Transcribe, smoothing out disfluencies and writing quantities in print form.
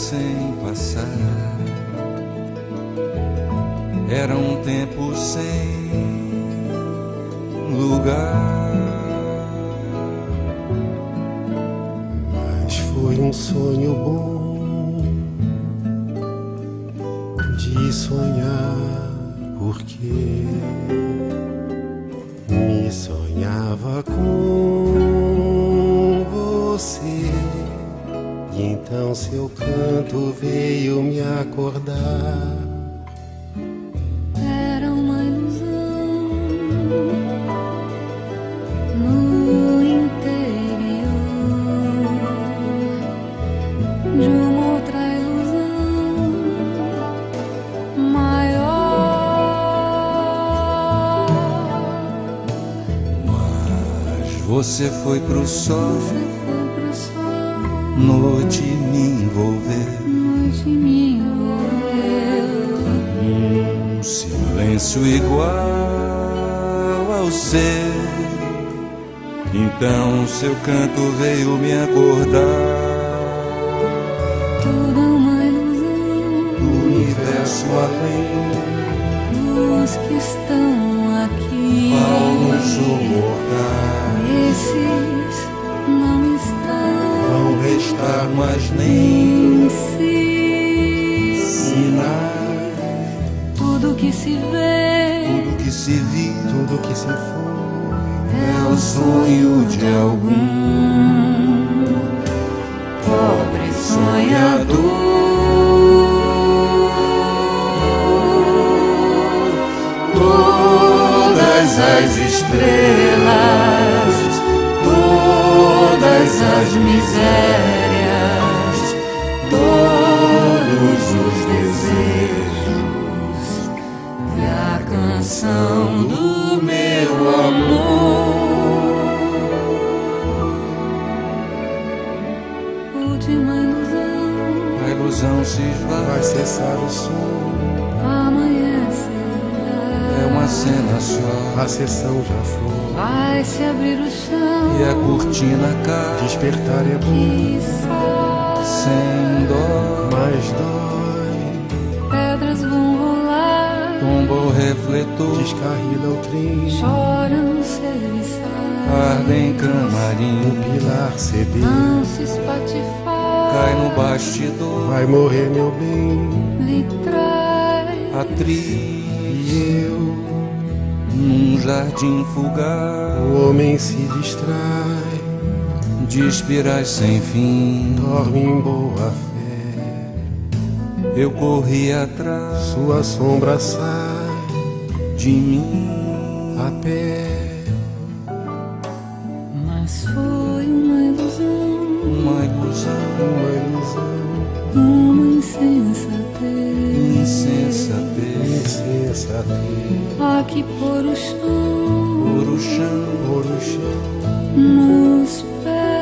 sem passar. Era um tempo sem lugar. Mas foi um sonho bom de sonhar, porque me sonhava com você. E então seu canto veio me acordar. Era uma ilusão no interior de uma outra ilusão maior. Mas você foi pro sol, noite me envolveu, silêncio igual ao seu. Então seu canto veio me acordar. Toda uma ilusão Do universo além, dos que estão aqui. falsos ou mortais, Esses não estão não restar mais nem em si. sinais. Tudo que se vê Tudo que se viu Tudo que se foi é o sonho de algum pobre sonhador. Todas as estrelas, todas as misérias, todos os desejos e a canção do meu amor. Última ilusão, A ilusão se vai esvai, cessar o som. amanhecerá. é uma cena só, A sessão já foi. Vai se abrir o chão e a cortina cai Despertar é bom, que sai. sem dó. mas dói. Pedras vão rolar, Tomba o refletor, Descarrila o trem. choram serviçais. arde em O camarim, pilar cedeu. Não se espatifar, cai no bastidor, Vai morrer meu bem. lhe traz atriz E eu, num jardim fugaz o homem se distrai. de espirais sem fim. Dorme em boa fé. Eu corri atrás Sua sombra sai de mim. a pé. mas foi uma ilusão, Uma ilusão, Uma ilusão, uma insensatez. insensatez, insensatez. Aqui por o chão, por o chão, Por o chão, nos pés.